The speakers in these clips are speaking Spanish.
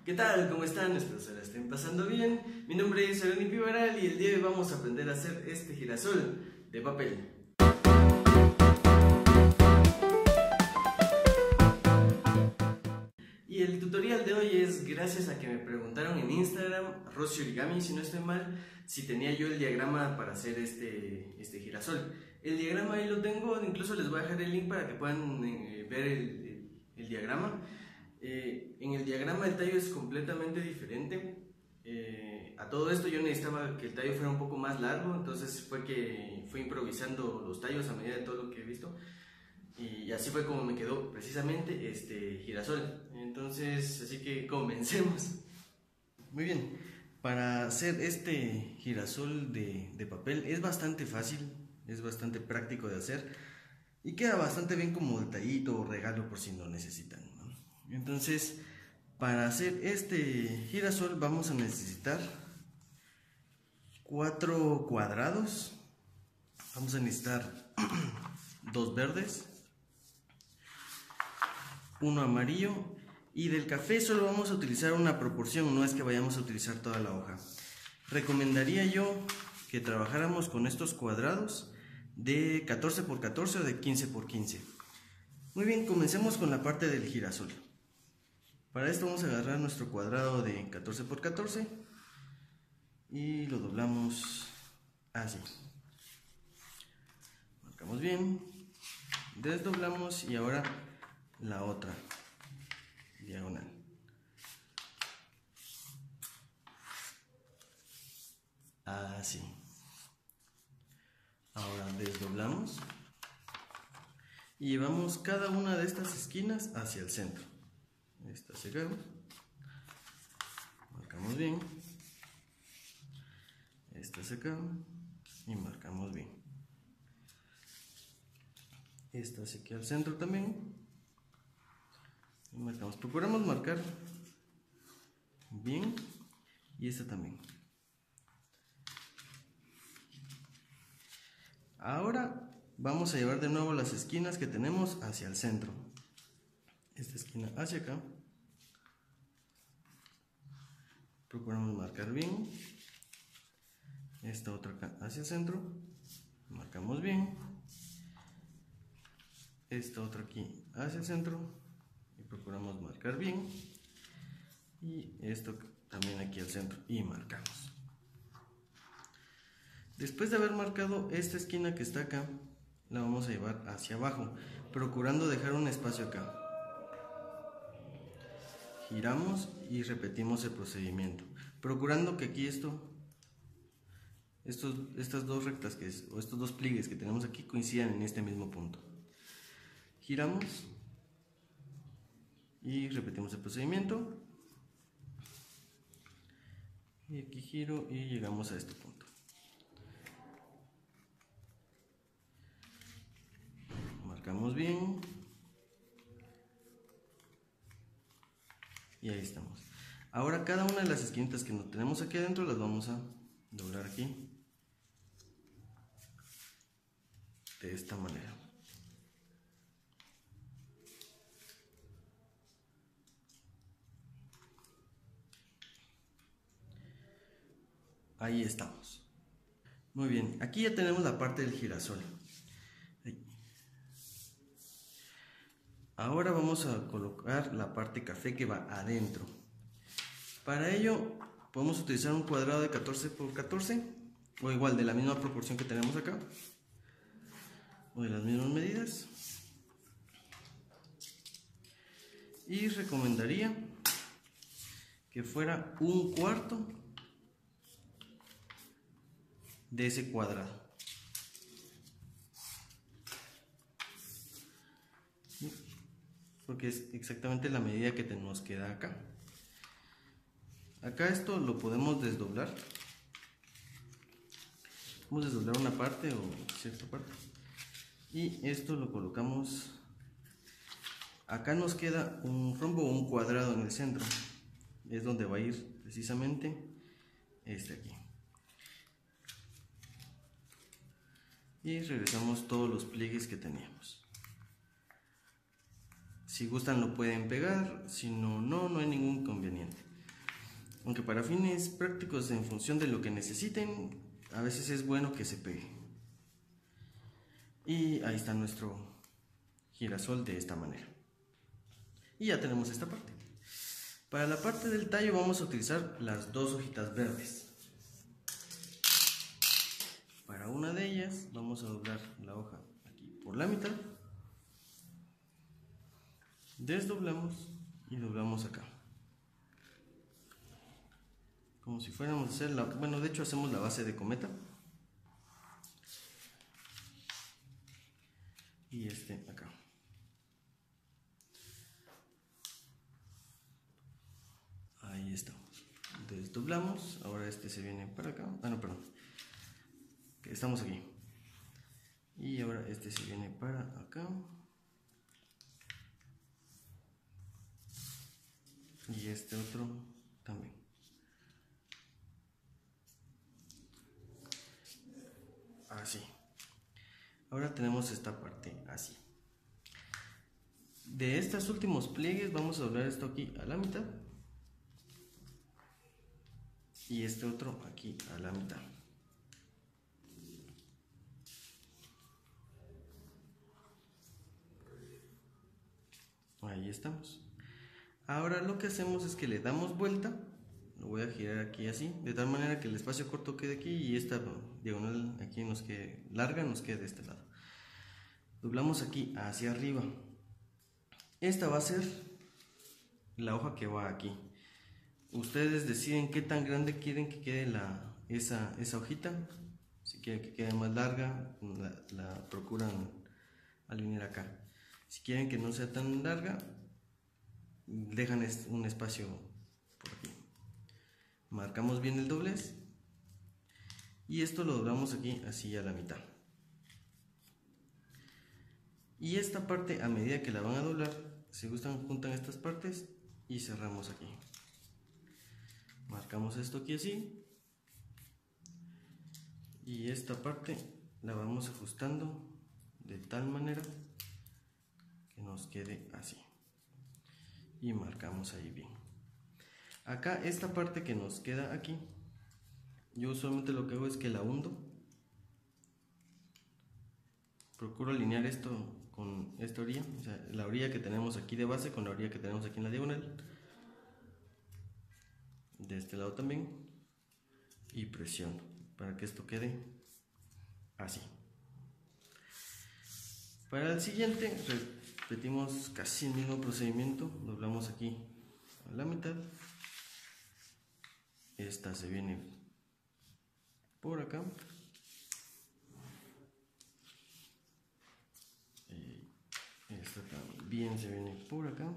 ¿Qué tal? ¿Cómo están? Espero se la estén pasando bien. Mi nombre es Arani Pivaral y el día de hoy vamos a aprender a hacer este girasol de papel. Y el tutorial de hoy es gracias a que me preguntaron en Instagram, Rosy Origami, si no estoy mal, si tenía yo el diagrama para hacer este girasol. El diagrama ahí lo tengo, incluso les voy a dejar el link para que puedan ver el diagrama. En el diagrama el tallo es completamente diferente. A todo esto yo necesitaba que el tallo fuera un poco más largo, entonces fue improvisando los tallos a medida de todo lo que he visto. Y así fue como me quedó precisamente este girasol. Entonces, así que comencemos. Muy bien, para hacer este girasol de papel es bastante fácil, es bastante práctico de hacer y queda bastante bien como detallito o regalo por si lo necesitan, ¿no? Entonces, para hacer este girasol vamos a necesitar 4 cuadrados, vamos a necesitar 2 verdes, 1 amarillo, y del café solo vamos a utilizar una proporción, no es que vayamos a utilizar toda la hoja. Recomendaría yo que trabajáramos con estos cuadrados de 14 por 14 o de 15 por 15. Muy bien, comencemos con la parte del girasol. Para esto vamos a agarrar nuestro cuadrado de 14 por 14 y lo doblamos así. Marcamos bien, desdoblamos y ahora la otra diagonal. Así. Ahora desdoblamos y llevamos cada una de estas esquinas hacia el centro. Esta hacia acá. Marcamos bien. Esta hacia acá y marcamos bien. Esta hacia aquí al centro también. Y marcamos. Procuramos marcar bien. Y esta también. Ahora vamos a llevar de nuevo las esquinas que tenemos hacia el centro. Esta esquina hacia acá. Procuramos marcar bien. Esta otra acá hacia el centro. Marcamos bien. Esta otra aquí hacia el centro. Y procuramos marcar bien. Y esto también aquí al centro. Y marcamos. Después de haber marcado esta esquina que está acá, la vamos a llevar hacia abajo, procurando dejar un espacio acá. Giramos y repetimos el procedimiento, procurando que aquí estas dos rectas o estos dos pliegues que tenemos aquí coincidan en este mismo punto. Giramos y repetimos el procedimiento. Y aquí giro y llegamos a este punto. Marcamos bien. Y ahí estamos. Ahora cada una de las esquinitas que nos tenemos aquí adentro las vamos a doblar aquí. De esta manera. Ahí estamos. Muy bien, aquí ya tenemos la parte del girasol. Ahora vamos a colocar la parte café que va adentro. Para ello podemos utilizar un cuadrado de 14 por 14 o igual de la misma proporción que tenemos acá o de las mismas medidas. Y recomendaría que fuera 1/4 de ese cuadrado. Porque es exactamente la medida que nos queda acá. Acá esto lo podemos desdoblar. Vamos a desdoblar una parte o cierta parte. Y esto lo colocamos. Acá nos queda un rombo o un cuadrado en el centro. Es donde va a ir precisamente este aquí. Y regresamos todos los pliegues que teníamos. Si gustan lo pueden pegar, si no, no hay ningún inconveniente. aunque para fines prácticos en función de lo que necesiten, a veces es bueno que se pegue. Y ahí está nuestro girasol de esta manera. Y ya tenemos esta parte. Para la parte del tallo vamos a utilizar las dos hojitas verdes. Para una de ellas vamos a doblar la hoja aquí por la mitad. Desdoblamos y doblamos acá. Como si fuéramos a hacer la... Bueno, de hecho hacemos la base de cometa. Y acá. Ahí estamos. Desdoblamos. Ahora se viene para acá. Ah, no, perdón. Estamos aquí. Y ahora se viene para acá. Y otro también. Así. Ahora tenemos esta parte así. De estos últimos pliegues vamos a doblar esto aquí a la mitad. Y otro aquí a la mitad. Ahí estamos. Ahora lo que hacemos es que le damos vuelta. Lo voy a girar aquí así, de tal manera que el espacio corto quede aquí y esta diagonal aquí nos quede larga, nos quede de este lado. Doblamos aquí hacia arriba. Esta va a ser la hoja que va aquí. Ustedes deciden qué tan grande quieren que quede esa hojita. Si quieren que quede más larga, la procuran alinear acá. Si quieren que no sea tan larga, dejan un espacio por aquí. Marcamos bien el doblez y esto lo doblamos aquí así a la mitad. Y esta parte, a medida que la van a doblar, si gustan juntan estas partes y cerramos aquí. Marcamos esto aquí así y esta parte la vamos ajustando de tal manera que nos quede así y marcamos ahí bien. Acá esta parte que nos queda aquí, yo usualmente lo que hago es que la hundo. Procuro alinear esto con esta orilla, o sea, la orilla que tenemos aquí de base con la orilla que tenemos aquí en la diagonal. De este lado también. Y presiono para que esto quede así. Para el siguiente repetimos casi el mismo procedimiento. Doblamos aquí a la mitad. Esta se viene por acá. Esta también se viene por acá.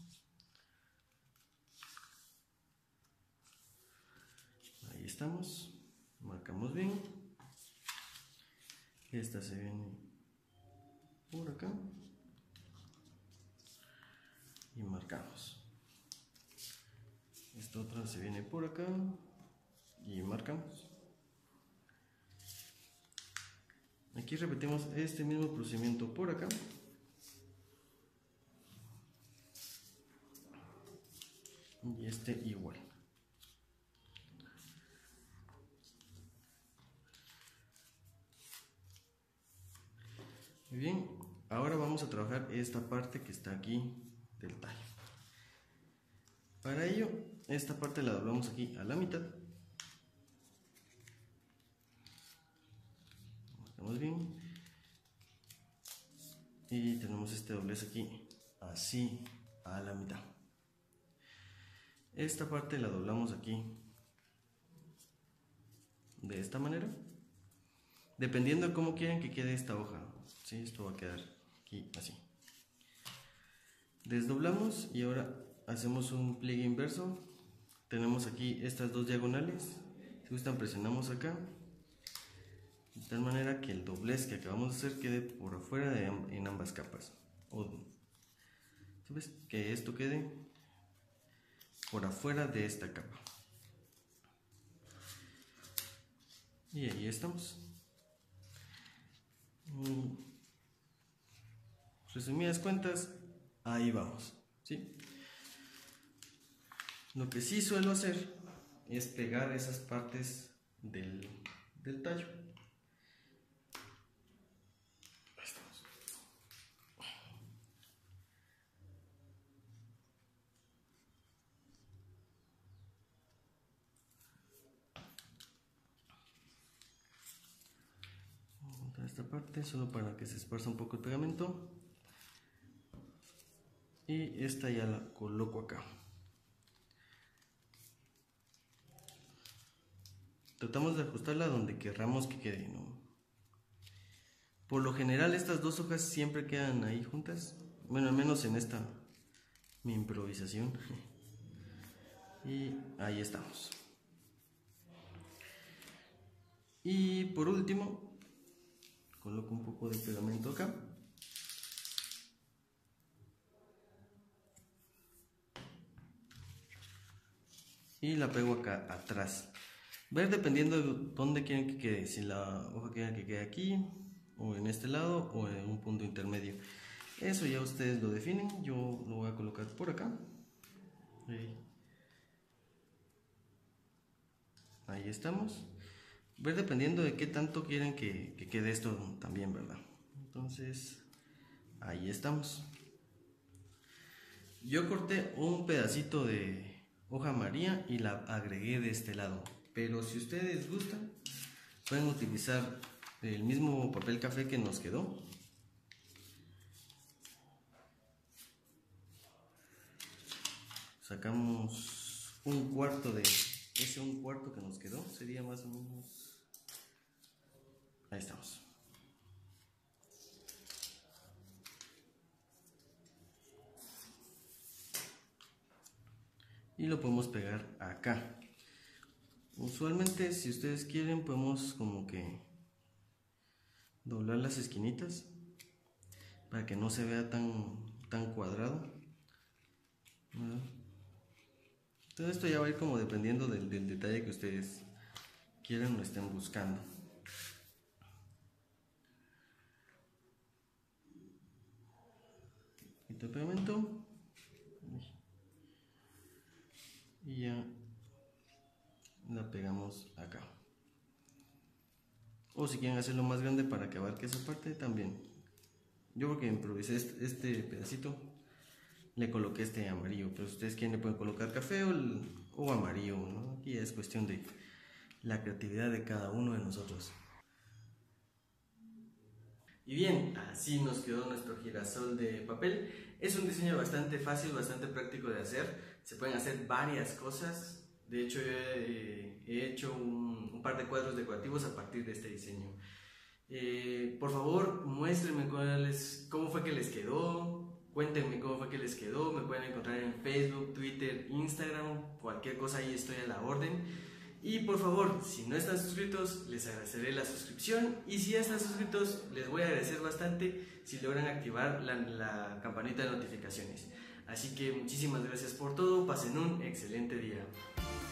Ahí estamos. Marcamos bien. Esta se viene por acá. Y marcamos. Esta otra se viene por acá. Y marcamos. Aquí repetimos este mismo procedimiento por acá. Y igual. Muy bien, ahora vamos a trabajar esta parte que está aquí del tallo. Para ello, esta parte la doblamos aquí a la mitad. Marcamos bien. Y tenemos este doblez aquí, así a la mitad. Esta parte la doblamos aquí de esta manera, dependiendo de cómo quieren que quede esta hoja. ¿Sí? Esto va a quedar aquí así. Desdoblamos y ahora hacemos un pliegue inverso. Tenemos aquí estas dos diagonales. Si gustan, presionamos acá de tal manera que el doblez que acabamos de hacer quede por afuera en ambas capas. ¿Sabes? Que esto quede por afuera de esta capa. Y ahí estamos. Resumidas cuentas, ahí vamos, ¿sí? Lo que sí suelo hacer es pegar esas partes del tallo. Ahí estamos. Vamos a montar esta parte solo para que se esparza un poco el pegamento. Y esta ya la coloco acá. Tratamos de ajustarla donde querramos que quede, ¿no? Por lo general estas dos hojas siempre quedan ahí juntas. Bueno, al menos en esta mi improvisación. Y ahí estamos. Y por último, coloco un poco de pegamento acá. Y la pego acá atrás. Ver dependiendo de dónde quieren que quede, si la hoja quieren que quede aquí, o en este lado, o en un punto intermedio. Eso ya ustedes lo definen, yo lo voy a colocar por acá. Ahí estamos. Ver dependiendo de qué tanto quieren que quede esto también, ¿verdad? Entonces, ahí estamos. Yo corté un pedacito de hoja amarilla y la agregué de este lado. Pero si ustedes gustan, pueden utilizar el mismo papel café que nos quedó. Sacamos un cuarto de ese un cuarto que nos quedó, sería más o menos. Ahí estamos. Y lo podemos pegar acá. Usualmente, si ustedes quieren, podemos como que doblar las esquinitas para que no se vea tan cuadrado. Todo esto ya va a ir como dependiendo del detalle que ustedes quieran o estén buscando. Quito el pegamento y ya la pegamos acá. O si quieren hacerlo más grande para que abarque esa parte también. Yo porque improvisé este pedacito, le coloqué este amarillo, pero si ustedes quieren le pueden colocar café o amarillo, ¿no? Aquí es cuestión de la creatividad de cada uno de nosotros. Y bien, así nos quedó nuestro girasol de papel. Es un diseño bastante fácil, bastante práctico de hacer. Se pueden hacer varias cosas. De hecho, he hecho un par de cuadros decorativos a partir de este diseño. Por favor, muéstrenme cómo fue que les quedó. Cuéntenme cómo fue que les quedó. Me pueden encontrar en Facebook, Twitter, Instagram. Cualquier cosa ahí estoy a la orden. Y por favor, si no están suscritos, les agradeceré la suscripción. Y si ya están suscritos, les voy a agradecer bastante si logran activar la campanita de notificaciones. Así que muchísimas gracias por todo. Pasen un excelente día.